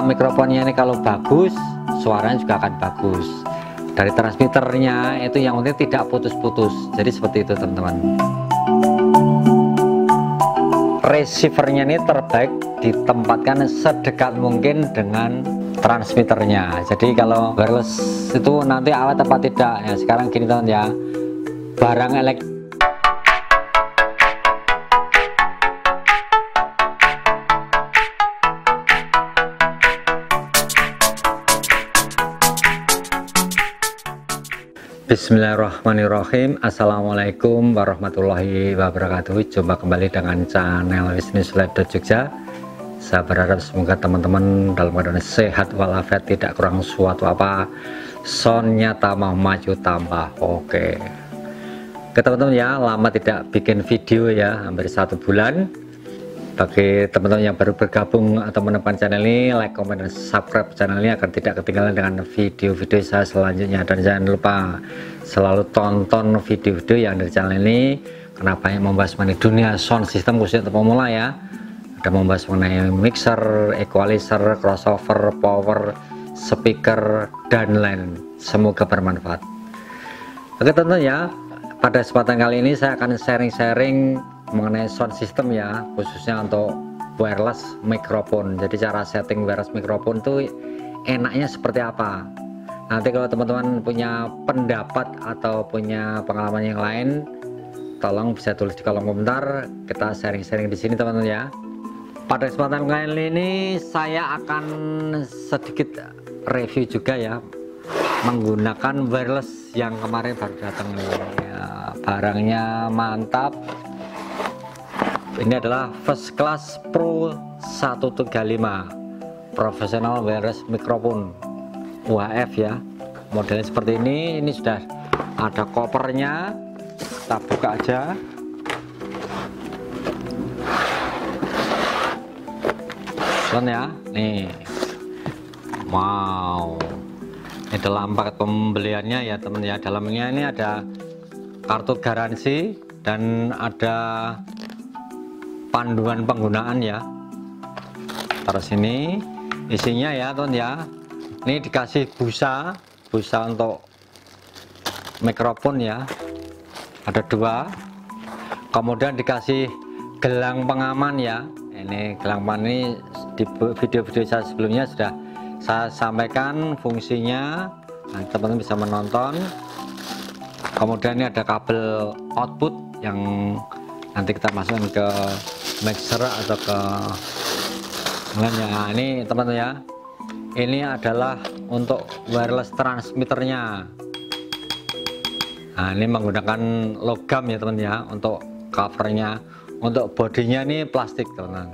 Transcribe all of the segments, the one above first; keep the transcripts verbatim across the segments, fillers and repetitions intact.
mikrofonnya ini kalau bagus, suaranya juga akan bagus. Dari transmitternya itu yang penting tidak putus-putus. Jadi seperti itu teman-teman. Receivernya ini terbaik ditempatkan sedekat mungkin dengan transmitternya. Jadi kalau wireless itu nanti awet apa tidak ya, sekarang gini teman ya, barang elektronik Bismillahirrahmanirrahim. Assalamualaikum warahmatullahi wabarakatuh. Jumpa kembali dengan channel Wisnu Live Jogja. Saya berharap semoga teman-teman dalam keadaan sehat walafiat, tidak kurang suatu apa, soundnya tambah maju tambah oke. Oke teman-teman ya, lama tidak bikin video ya, hampir satu bulan. Bagi teman-teman yang baru bergabung atau menemukan channel ini, like, komen, dan subscribe channel ini agar tidak ketinggalan dengan video-video saya selanjutnya. Dan jangan lupa selalu tonton video-video yang dari channel ini, karena banyak membahas mengenai dunia sound system khususnya untuk pemula ya. Ada membahas mengenai mixer, equalizer, crossover, power, speaker, dan lain. Semoga bermanfaat. Oke teman-teman ya, pada kesempatan kali ini saya akan sharing-sharing mengenai sound system ya, khususnya untuk wireless mikrofon. Jadi cara setting wireless mikrofon itu enaknya seperti apa. Nanti kalau teman-teman punya pendapat atau punya pengalaman yang lain, tolong bisa tulis di kolom komentar. Kita sharing-sharing di sini teman-teman ya. Pada kesempatan kali ini saya akan sedikit review juga ya, menggunakan wireless yang kemarin baru datang nih ya, barangnya mantap. Ini adalah First Class Pro seratus tiga puluh lima Professional Wireless Microphone U H F ya. Modelnya seperti ini. Ini sudah ada kopernya. Kita buka aja. Kan ya, nih. Wow. Ini dalam paket pembeliannya ya teman ya. Dalamnya ini ada kartu garansi dan ada panduan penggunaan ya. Terus ini isinya ya teman ya, ini dikasih busa busa untuk mikrofon ya, ada dua. Kemudian dikasih gelang pengaman ya. Ini gelang pengaman ini di video-video saya sebelumnya sudah saya sampaikan fungsinya, nanti teman-teman bisa menonton. Kemudian ini ada kabel output yang nanti kita masukkan ke mixer atau ke lainnya. Nah, ini teman-teman ya, ini adalah untuk wireless transmitternya. Nah, ini menggunakan logam ya teman ya, untuk covernya. Untuk bodinya ini plastik teman-teman.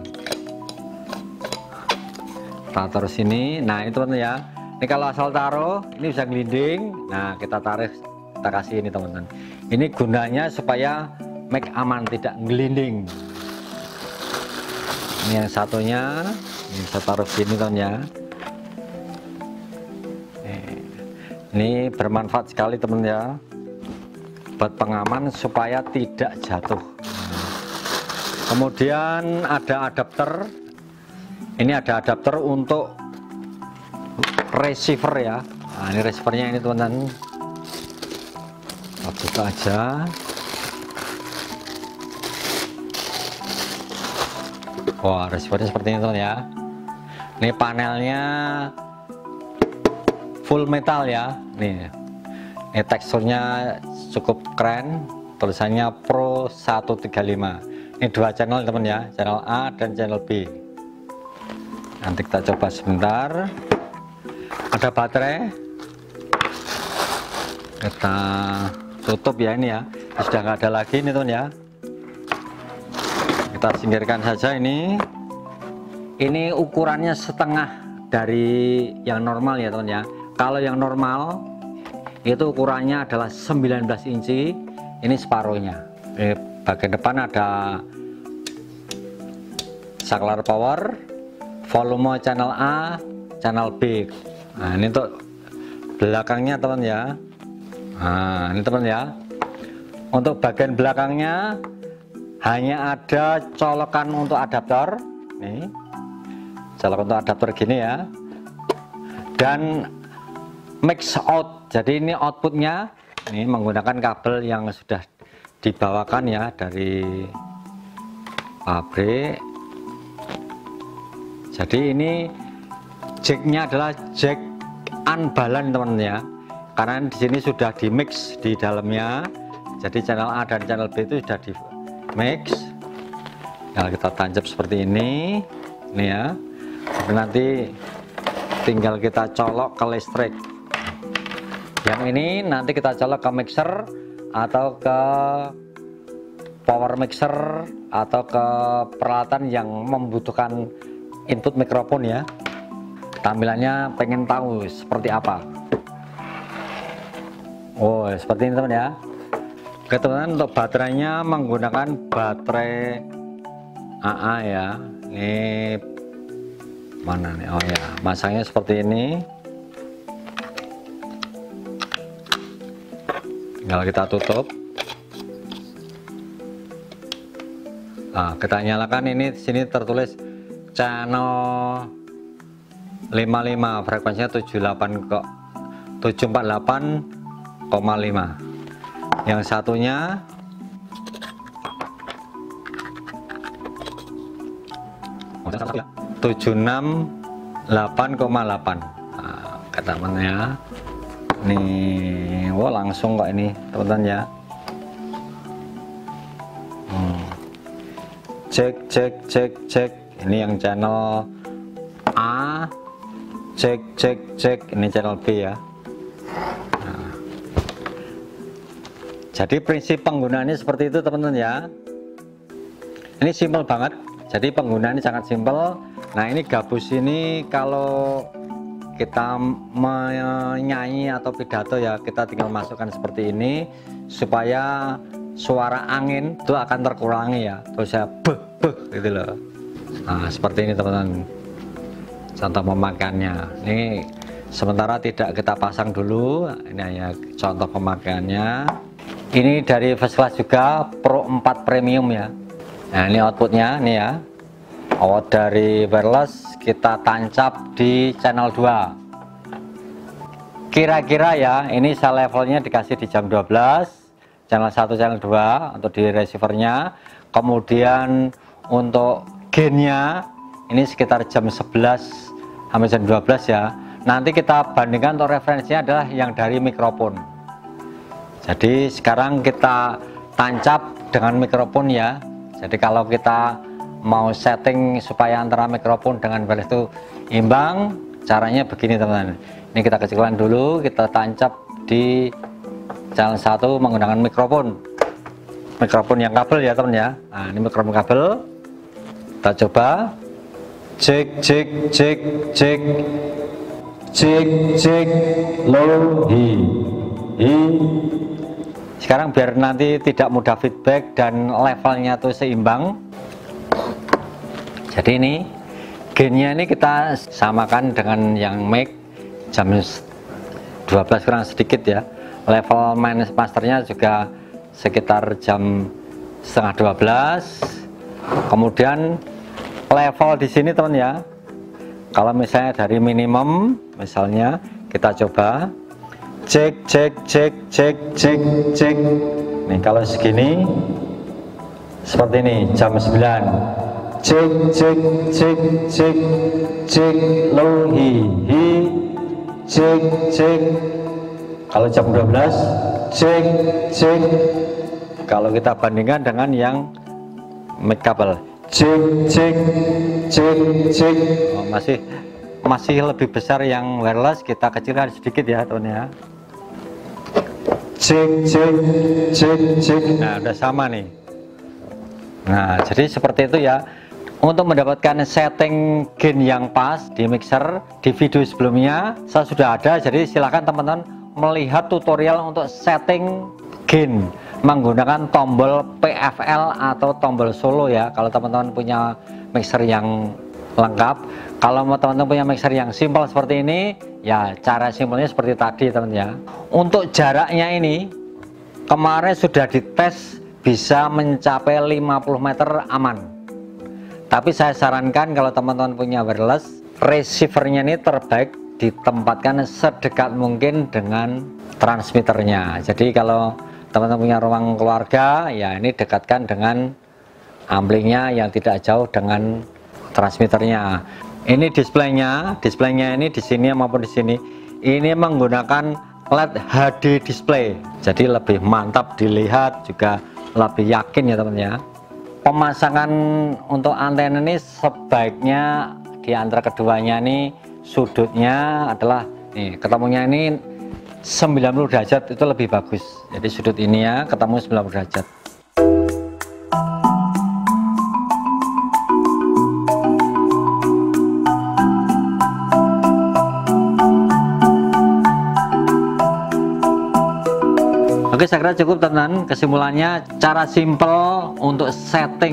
Kita taruh sini. Nah ini teman-teman ya, ini kalau asal taruh ini bisa gelinding. Nah kita tarik, kita kasih ini teman-teman. Ini gunanya supaya mic aman, tidak gelinding. Ini yang satunya, ini bisa taruh sini teman ya. Ini bermanfaat sekali teman ya, buat pengaman supaya tidak jatuh. Kemudian ada adapter. Ini ada adapter untuk receiver ya. Nah ini receivernya ini teman-teman. Kita buka aja. Wah, receivernya seperti ini teman ya. Ini panelnya full metal ya. Nih, ini teksturnya cukup keren. Tulisannya Pro seratus tiga puluh lima. Ini dua channel teman ya, channel A dan channel B. Nanti kita coba sebentar. Ada baterai. Kita tutup ya ini ya. Sudah nggak ada lagi ini teman ya. Kita singkirkan saja ini. Ini ukurannya setengah dari yang normal ya teman ya. Kalau yang normal itu ukurannya adalah sembilan belas inci. Ini separuhnya. Ini bagian depan ada saklar power, volume channel A, channel B. Nah ini untuk belakangnya teman ya. Nah ini teman ya, untuk bagian belakangnya hanya ada colokan untuk adaptor. Nih colokan untuk adaptor gini ya. dan mix out. Jadi ini outputnya ini menggunakan kabel yang sudah dibawakan ya dari pabrik. Jadi ini jacknya adalah jack unbalance teman-teman ya, karena di sini sudah di mix di dalamnya. Jadi channel A dan channel B itu sudah di mix. Nah, kita tancap seperti ini, ini ya. Nanti tinggal kita colok ke listrik. Yang ini nanti kita colok ke mixer atau ke power mixer atau ke peralatan yang membutuhkan input mikrofon ya. Tampilannya pengen tahu seperti apa. Oh, seperti ini teman ya. Oke teman-teman, untuk baterainya menggunakan baterai A A ya. Ini mana nih? Oh ya, masangnya seperti ini. Tinggal kita tutup. Nah, kita nyalakan. Ini di sini tertulis channel lima puluh lima, frekuensinya tujuh puluh delapan kok tujuh empat delapan koma lima. Yang satunya tujuh enam delapan koma delapan. Nah, kata temannya nih, wow langsung kok ini teman-teman ya. hmm. Cek cek cek cek, ini yang channel A, cek cek cek, ini channel B ya. Nah, jadi prinsip penggunaannya seperti itu teman-teman ya. Ini simple banget, jadi penggunaannya sangat simpel. Nah, ini gabus ini kalau kita menyanyi atau pidato ya, kita tinggal masukkan seperti ini supaya suara angin itu akan terkurangi ya. Terus saya beh beh gitu loh. Nah, seperti ini teman-teman contoh pemakaiannya. Ini sementara tidak kita pasang dulu, ini hanya contoh pemakaiannya. Ini dari first class juga, Pro empat Premium ya. Nah, ini outputnya nih ya. Out dari wireless kita tancap di channel dua. Kira-kira ya, ini saya levelnya dikasih di jam dua belas, channel satu, channel dua untuk di receivernya. Kemudian untuk gainnya ini sekitar jam sebelas sampai jam dua belas ya. Nanti kita bandingkan untuk referensinya adalah yang dari mikrofon. Jadi sekarang kita tancap dengan mikrofon ya. Jadi kalau kita mau setting supaya antara mikrofon dengan wireless itu imbang, caranya begini teman-teman. Ini kita kecilkan dulu, kita tancap di channel satu menggunakan mikrofon. Mikrofon yang kabel ya teman ya. Nah, ini mikrofon kabel. Kita coba. Cek cek cek cek cek cek low hi hi. Sekarang biar nanti tidak mudah feedback dan levelnya tuh seimbang. Jadi ini gainnya ini kita samakan dengan yang mic jam dua belas kurang sedikit ya. Level main masternya juga sekitar jam setengah dua belas. Kemudian level di sini teman ya. Kalau misalnya dari minimum, misalnya kita coba cek cek cek cek cek cek. Nih kalau segini seperti ini jam sembilan. Cek cek cek cek cek low hi hi cek cek. Kalau jam dua belas cek cek. Kalau kita bandingkan dengan yang mic kabel cek cek cek cek, oh, masih masih lebih besar yang wireless, kita kecilkan sedikit ya teman ya. Cek cek cek cek. Nah udah sama nih. Nah jadi seperti itu ya. Untuk mendapatkan setting gain yang pas di mixer, di video sebelumnya saya sudah ada, jadi silahkan teman-teman melihat tutorial untuk setting gain menggunakan tombol P F L atau tombol solo ya. Kalau teman-teman punya mixer yang lengkap, kalau teman-teman punya mixer yang simpel seperti ini ya, cara simpelnya seperti tadi teman ya. Untuk jaraknya ini kemarin sudah dites bisa mencapai lima puluh meter aman. Tapi saya sarankan kalau teman-teman punya wireless, receivernya ini terbaik ditempatkan sedekat mungkin dengan transmitternya. Jadi kalau teman-teman punya ruang keluarga, ya ini dekatkan dengan amplinya yang tidak jauh dengan transmitternya. Ini displaynya, displaynya ini di sini maupun di sini, ini menggunakan L E D H D display. Jadi lebih mantap dilihat, juga lebih yakin ya teman ya. Pemasangan untuk antena ini sebaiknya di antara keduanya ini sudutnya adalah nih, ketemunya ini sembilan puluh derajat itu lebih bagus. Jadi sudut ini ya ketemu sembilan puluh derajat. Oke, saya kira cukup teman-teman. Kesimpulannya, cara simple untuk setting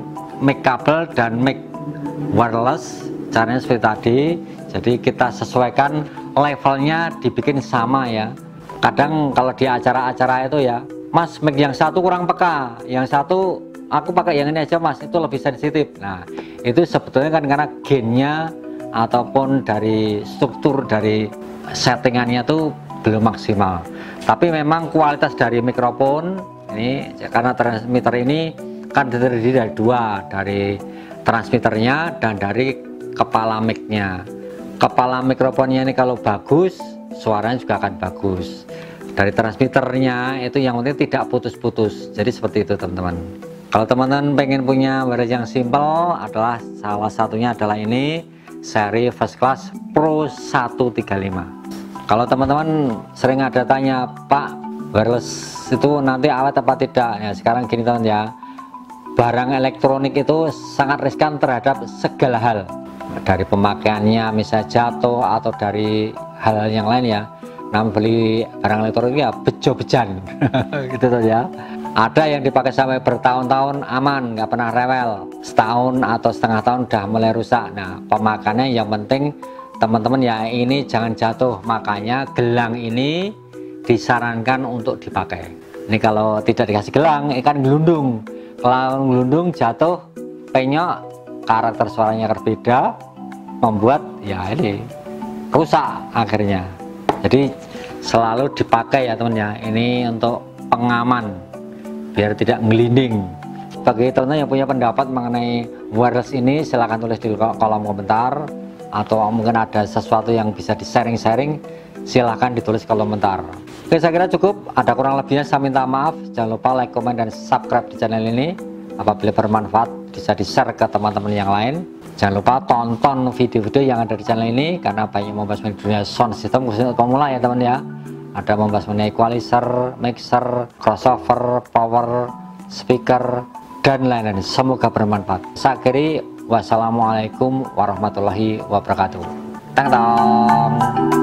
mic kabel dan mic wireless caranya seperti tadi. Jadi kita sesuaikan levelnya, dibikin sama ya. Kadang kalau di acara-acara itu ya, Mas, mic yang satu kurang peka, yang satu aku pakai yang ini aja Mas, itu lebih sensitif. Nah itu sebetulnya kan karena gainnya ataupun dari struktur dari settingannya tuh belum maksimal. Tapi memang kualitas dari mikrofon ini, karena transmitter ini kan terdiri dari dua, dari transmitternya dan dari kepala micnya. Kepala mikrofonnya ini kalau bagus, suaranya juga akan bagus. Dari transmitternya itu yang penting tidak putus-putus. Jadi seperti itu teman-teman. Kalau teman-teman pengen punya wireless yang simple, adalah salah satunya adalah ini, seri First Class Pro seratus tiga puluh lima. Kalau teman-teman sering ada tanya, Pak, wireless itu nanti awet apa tidak? Ya sekarang gini teman ya, barang elektronik itu sangat riskan terhadap segala hal, dari pemakaiannya misalnya jatuh atau dari hal-hal yang lain ya. Namun beli barang elektronik ya bejo-bejan gitu tuh ya. Ada yang dipakai sampai bertahun-tahun aman, nggak pernah rewel. Setahun atau setengah tahun udah mulai rusak. Nah pemakaiannya yang penting teman-teman ya, ini jangan jatuh. Makanya gelang ini disarankan untuk dipakai. Ini kalau tidak dikasih gelang ikan gelundung. Kalau gelundung jatuh, penyok, karakter suaranya berbeda, membuat ya ini rusak akhirnya. Jadi selalu dipakai ya teman ya, ini untuk pengaman biar tidak ngelinding. Bagi teman-teman yang punya pendapat mengenai wireless ini, silahkan tulis di kolom komentar, atau mungkin ada sesuatu yang bisa di sharing-sharing, silahkan ditulis kolom komentar. Oke, saya kira cukup. Ada kurang lebihnya saya minta maaf. Jangan lupa like, komen, dan subscribe di channel ini. Apabila bermanfaat bisa di share ke teman-teman yang lain. Jangan lupa tonton video-video yang ada di channel ini, karena banyak membahas mengenai dunia sound system khususnya untuk pemula ya teman ya. Ada membahas mengenai equalizer, mixer, crossover, power, speaker, dan lain-lain. Semoga bermanfaat. Saya akhiri, wassalamualaikum warahmatullahi wabarakatuh. Tang tong.